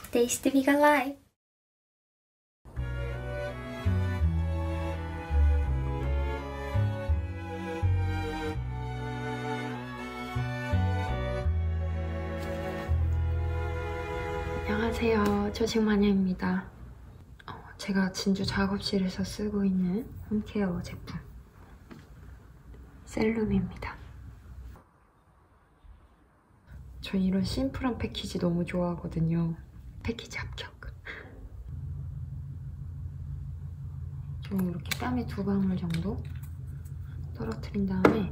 Taste Big Alive. 안녕하세요, 초식마녀입니다. 제가 진주 작업실에서 쓰고 있는 홈케어 제품 셀룸입니다. 전 이런 심플한 패키지 너무 좋아하거든요. 패키지 합격. 좀 이렇게 땀에 2방울 정도 떨어뜨린 다음에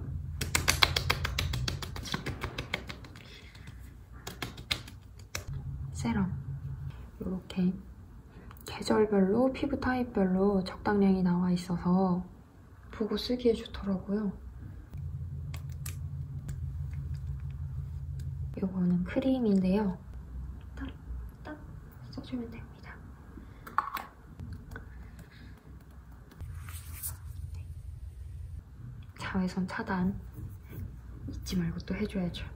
세럼 이렇게 계절별로 피부 타입별로 적당량이 나와 있어서 보고 쓰기에 좋더라고요. 이거는 크림인데요. 딱 써주면 됩니다. 자외선 차단 잊지 말고 또 해줘야죠.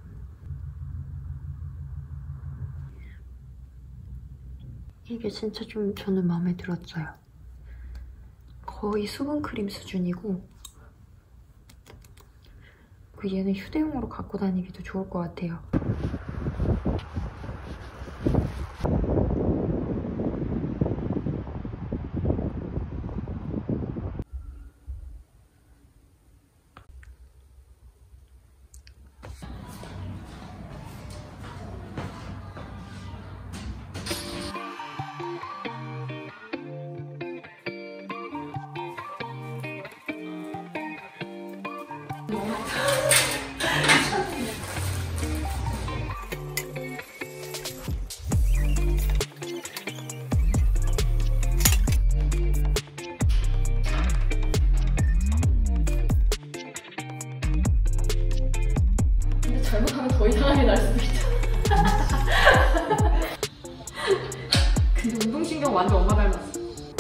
이게 진짜 좀 저는 마음에 들었어요. 거의 수분크림 수준이고 얘는 휴대용으로 갖고 다니기도 좋을 것 같아요. 잘못하면 더 이상하게 날 수도 있잖아. 근데 운동신경 완전 엄마 닮았어.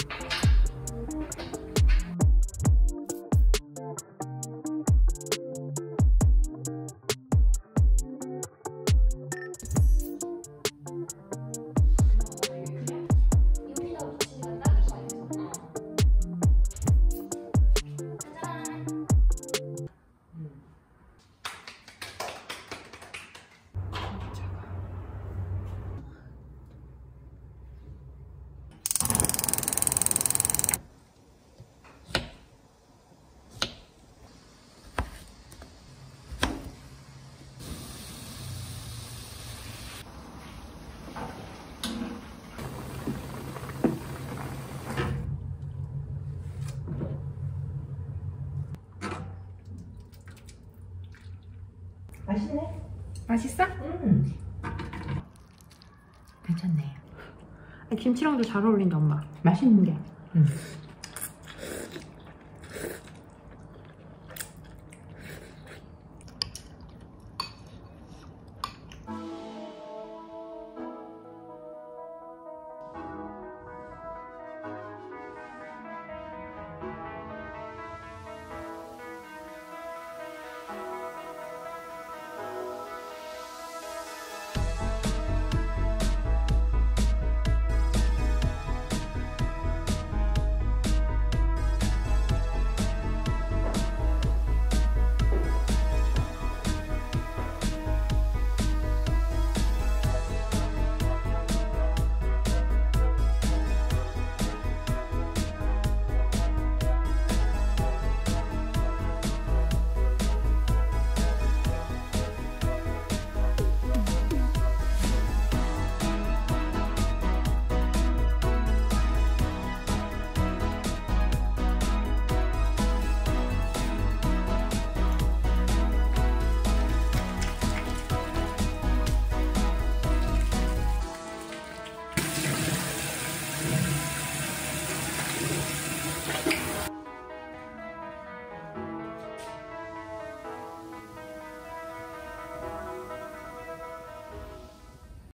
맛있네. 맛있어? 괜찮네. 김치랑도 잘 어울린다, 엄마. 맛있는 게.